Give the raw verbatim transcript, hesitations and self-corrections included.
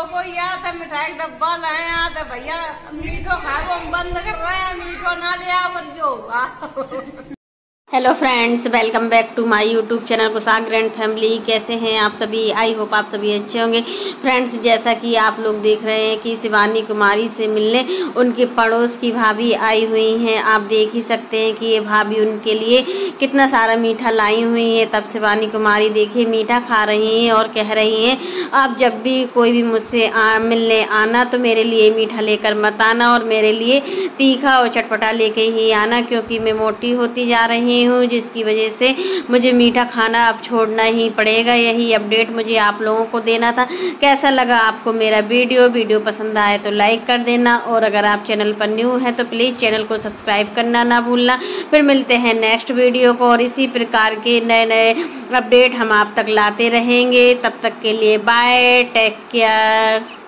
कोई आता मिठाई का डब्बा लाए आते भैया मीठो खाओ बंद कर रहे हैं, मीठो ना ले आओ जो होगा। Hello friends, welcome back to my YouTube channel कुसाग ग्रैंड फैमिली। कैसे हैं आप सभी? आई होप आप सभी अच्छे होंगे। फ्रेंड्स, जैसा कि आप लोग देख रहे हैं कि शिवानी कुमारी से मिलने उनके पड़ोस की भाभी आई हुई हैं। आप देख ही सकते हैं कि ये भाभी उनके लिए कितना सारा मीठा लाई हुई है। तब शिवानी कुमारी देखिए मीठा खा रही हैं और कह रही हैं, आप जब भी कोई भी मुझसे मिलने आना तो मेरे लिए मीठा लेकर मत आना और मेरे लिए तीखा और चटपटा लेके ही आना, क्योंकि मैं मोटी होती जा रही हूँ, जिसकी वजह से मुझे मीठा खाना अब छोड़ना ही पड़ेगा। यही अपडेट मुझे आप लोगों को देना था। कैसा लगा आपको मेरा वीडियो? वीडियो पसंद आए तो लाइक कर देना, और अगर आप चैनल पर न्यू हैं तो प्लीज़ चैनल को सब्सक्राइब करना ना भूलना। फिर मिलते हैं नेक्स्ट वीडियो को, और इसी प्रकार के नए नए अपडेट हम आप तक लाते रहेंगे। तब तक के लिए बाय, टेक केयर।